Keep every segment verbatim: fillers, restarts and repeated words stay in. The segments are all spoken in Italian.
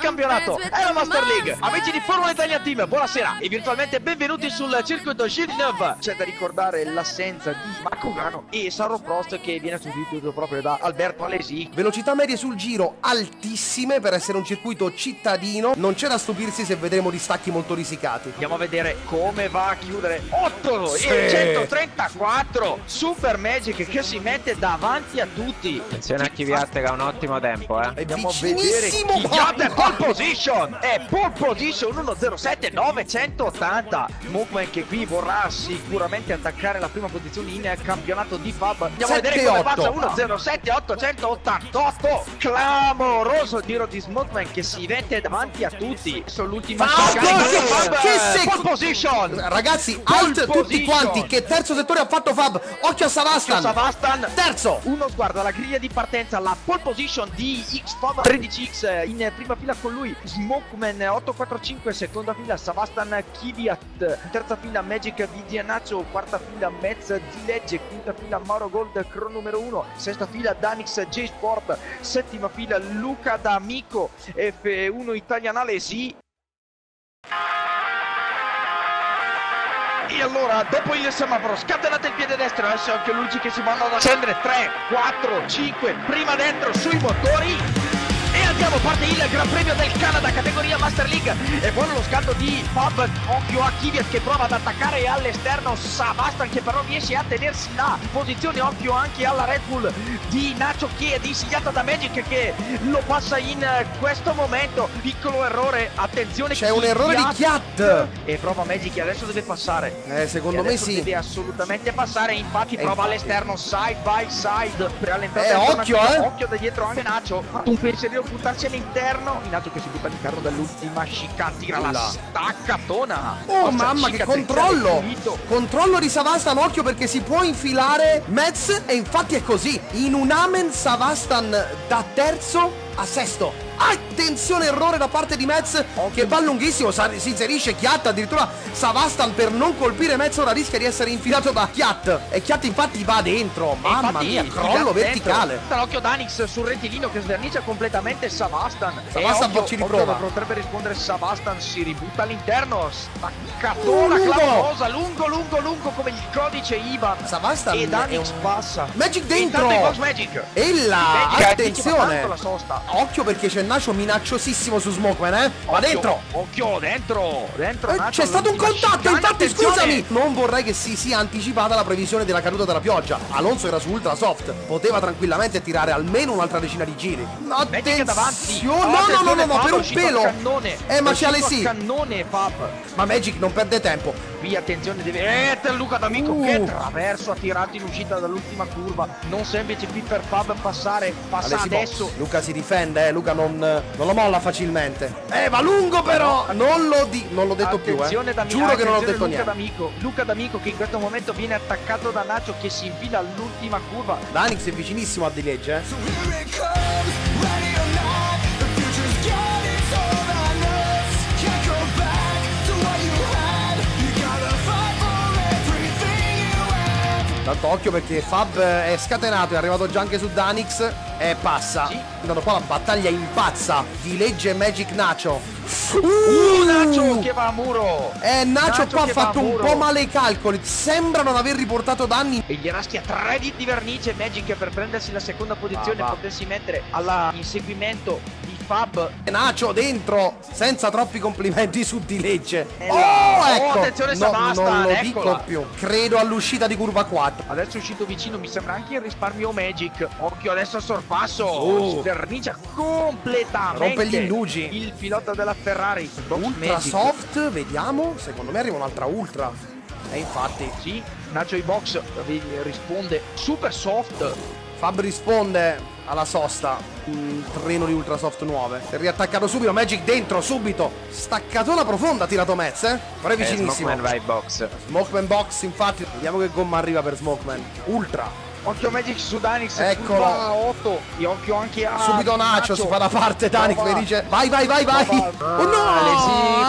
campionato è la Master League. Amici di Formula Italia Team, buonasera e virtualmente benvenuti sul circuito Villeneuve. C'è da ricordare l'assenza di Makugano e Sarro Prost, che viene sostituito proprio da Alberto Alesi. Velocità medie sul giro altissime per essere un circuito cittadino. Non c'è da stupirsi se vedremo distacchi molto risicati. Andiamo a vedere come va a chiudere. Otto Sì. e centotrentaquattro Super Magic che si mette davanti a tutti. Attenzione a Kvyat che ha un ottimo tempo, eh. È Andiamo a vedere vicinissimo. Kvyat è pole position. È pole position uno zero sette novecentottanta. Smokeman che qui vorrà sicuramente attaccare la prima posizione in campionato di Fab. Andiamo a vedere come passa uno zero sette ottocentottantotto. Clamoroso tiro di Smokeman che si mette davanti a tutti. Sull'ultima Fab, Fab, che se- pole position. Ragazzi, Pole alt tutti position. quanti. Che terzo settore ha fatto Fab? Occhio a Savastan. Savastan Terzo. Uno sguardo alla griglia di partenza, la pole position di X-Fab tredici X in prima fila con lui, Smokeman otto quattro cinque, seconda fila Savastan Kvyat, terza fila Magic Vidianaccio, quarta fila Metz di Legge, quinta fila Mauro Gold Cron numero uno, sesta fila Danix J Sport, settima fila Luca D'Amico F uno Italianale sì. E allora, dopo il semaforo, scatenate il piede destro, adesso anche Luigi che si vanno ad accendere, tre, quattro, cinque, prima dentro sui motori. E andiamo, parte il Gran Premio del Canada, categoria Master League. E buono lo scatto di Fab, occhio a Kvyat che prova ad attaccare all'esterno Savastan che però riesce a tenersi la posizione, occhio anche alla Red Bull di Nacho che è disegnata da Magic che lo passa in questo momento. Piccolo errore, attenzione, C'è un errore di Kvyat. E prova Magic che adesso deve passare. Eh, secondo E me adesso sì. deve assolutamente passare, infatti E prova infatti. all'esterno side by side per all'entrata Eh, alternativa. occhio, eh. Occhio da dietro anche Nacho, ha fatto un pensierino buttarsi all'interno. Nacho che si butta all'interno dall'ultima chicane, tira la Là. staccatona. Oh Forza, mamma, che chicane, controllo! pulito. Controllo di Savastan, occhio perché si può infilare Metz. E infatti è così. In un amen Savastan da terzo a sesto. Attenzione, errore da parte di Metz che va lunghissimo, sa- si inserisce Kvyat, addirittura Savastan per non colpire Metz ora rischia di essere infilato da Kvyat. E Kvyat infatti va dentro, E mamma infatti, mia, Kvyat crollo dentro. verticale. L'occhio Danix sul rettilineo che svernicia completamente Savastan. Savastan E occhio, ci occhio, riprova. potrebbe rispondere Savastan, si ributta all'interno, staccatona Uh, lungo. clamorosa, lungo lungo lungo come il codice I B A N. Savastan E Danix è un- passa. Magic E dentro. intanto il box Magic. E là, Magic attenzione. anticipa tanto la sosta. Occhio perché c'è Nacho minacciosissimo su Smokeman, eh. Va Occhio, dentro. Occhio, dentro, dentro Eh, Nacho, c'è stato un all'ultima contatto, chicane, infatti attenzione. scusami. Non vorrei che si sia anticipata la previsione della caduta della pioggia. Alonso era su ultra soft, poteva tranquillamente tirare almeno un'altra decina di giri. Magic davanti. No, no, no, no, no, no, Fab, per è un uscito pelo. a cannone. Eh, ma È c'è uscito Alesi. a cannone Fab. Ma Magic non perde tempo. Qui attenzione, deve... Eh, te Luca D'Amico Uh. che traverso ha tirato in uscita dall'ultima curva. Non semplice qui per Fab passare. Passa Alesi adesso. box. Luca si difende, eh. Luca non, non lo molla facilmente. Eh, va lungo però. Non lo di, non l'ho detto più, Attenzione eh. D'Amico, Giuro che non ho attenzione detto Luca niente. D'Amico. Luca D'Amico che in questo momento viene attaccato da Nacho che si infila all'ultima curva. Danix è vicinissimo a di legge, eh. Here it comes, ready or not, the future's getting so on us. Can't go back to what you had. You gotta fight for everything you have. Tanto occhio perché Fab è scatenato, è arrivato già anche su Danix e passa. Sì. Andando qua la battaglia impazza di Legge Magic Nacho. Uh, Nacho che va a muro. Eh, Nacho Nacho qua ha che va a fatto un muro. po' male i calcoli. Sembra non aver riportato danni. E gli raschia tre di, di vernice Magic per prendersi la seconda posizione Va, e va. potersi mettere all'inseguimento di Fab. Nacho dentro, senza troppi complimenti su di Legge. Eh, Oh, oh, ecco. attenzione No, Savastan, non lo eccola. dico più. Credo all'uscita di curva quattro. Adesso è uscito vicino, mi sembra anche il risparmio Magic. Occhio adesso al sorpasso. Oh. Svernicia completamente. Rompe gli indugi. Il pilota della Ferrari. Box Ultra Magic. soft, vediamo. Secondo me arriva un'altra ultra. E infatti Sì, Nacho i box risponde super soft. Fab risponde alla sosta. Un treno di ultra soft nuove. Si è riattaccato subito. Magic dentro subito. Staccatona profonda ha tirato Metz, eh? Però è Eh, vicinissimo. Smokeman va in box. Smokeman box, infatti. Vediamo che gomma arriva per Smokeman. Ultra. Occhio Magic su Danix. Eccolo. curva otto. E occhio anche a Subito Nacho si fa da parte. Danix Prova. mi dice vai vai vai vai. Prova. Oh no! Alesi con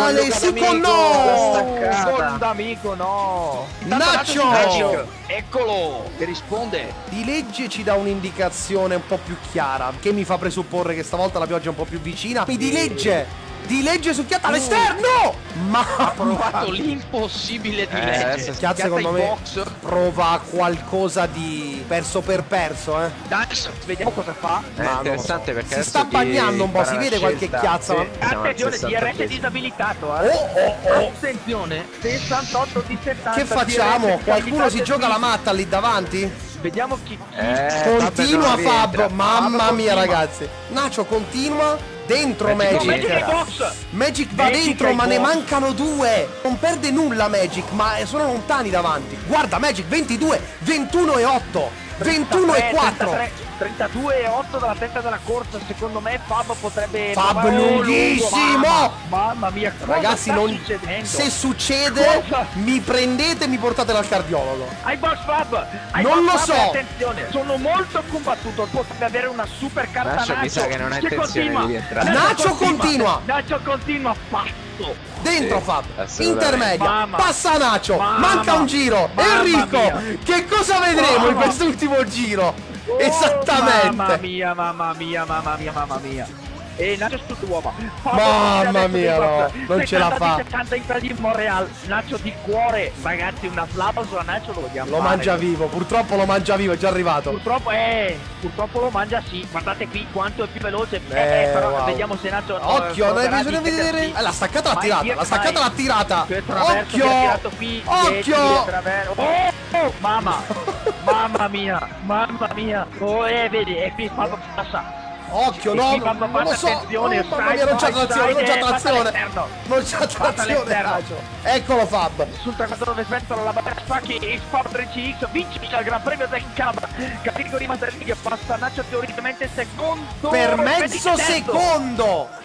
male, secondo! staccata. Gol d'amico, no! Nacho! Magic, eccolo, che risponde. Di legge ci dà un'indicazione un po' più chiara, che mi fa presupporre che stavolta la pioggia è un po' più vicina. Mi di legge! Di legge succhiata all'esterno! Ma Ha provato l'impossibile di Eh, legge. adesso Chiazza, secondo in me box. prova qualcosa di perso per perso, eh. Nice, vediamo cosa fa. È Ma non interessante lo so. perché Si adesso sta chi bagnando un po', farà si la vede qualche scelta? chiazza, Sì, ma- siamo al Attenzione, D R S sessantattesimo. disabilitato, eh. Oh, oh, oh. Attenzione, sessantotto di settanta. Che facciamo? D R S Qualcuno si disabilitato gioca la qui. matta lì davanti? Vediamo chi. Eh, Continua vabbè, non Fab, rientra. mamma Fab mia continua. ragazzi. Nacho continua dentro Magic Magic. No, Magic Magic. è box. Magic va Magic dentro, ai ma ne box. mancano due. Non perde nulla Magic, ma sono lontani davanti. Guarda Magic, ventidue, ventuno e otto, ventuno e quattro. trentatré, trentadue e otto dalla testa della corsa. Secondo me Fab potrebbe. Fab provare- Oh, lunghissimo. Mamma, mamma mia, cosa Ragazzi, sta non... succedendo? se succede, Cosa? mi prendete e mi portate dal cardiologo. Ai box Fab! Ai Non box lo Fab, so. e attenzione, sono molto combattuto. Potrebbe avere una super carta Nacho Nacho. mi sa che non ha che intenzione continua. di rientrare. Nacho continua. Nacho continua, pazzo. Dentro Sì, Fab, assolutamente. intermedia, Mamma. passa Nacho, Mamma. manca un giro. Mamma Enrico, mia. che cosa vedremo in Mamma. quest'ultimo giro? Oh, Esattamente. Mamma mia, mamma mia, mamma mia, mamma mia. E Nacho su uomo. Mamma mia, no, non ce la fa. settanta in di Monreal. Nacho di cuore. Ragazzi, un applauso a Nacho lo vogliamo Lo fare. mangia vivo, purtroppo lo mangia vivo, è già arrivato. Purtroppo, eh, purtroppo lo mangia sì. Guardate qui quanto è più veloce. Eh, Eh, però wow. vediamo se Nacho. Occhio, eh, non hai proverà bisogno di mettersi. vedere. Eh, la staccata l'ha Mai tirata, dire la staccata mai. l'ha tirata. Che traverso che ha Occhio, tirato qui, dieci, occhio. traverso. Oh, oh, mamma, mamma mia, mamma mia. Oh, eh, vedi, e qui Fabio passa. Occhio, E no, qui Fabio non lo passa, so. attenzione, Oh, mamma mia, non c'ha side, trazione, non c'ha side, passa trazione. all'esterno. Non c'ha Passa trazione, all'esterno. Nacho. Eccolo Fab. Sul traguardo del vento la barriera Spacchi e Sport tredici X vince il Gran Premio del Canada. Categoria Master League passa Nacho teoricamente secondo Per Magic mezzo terzo. secondo.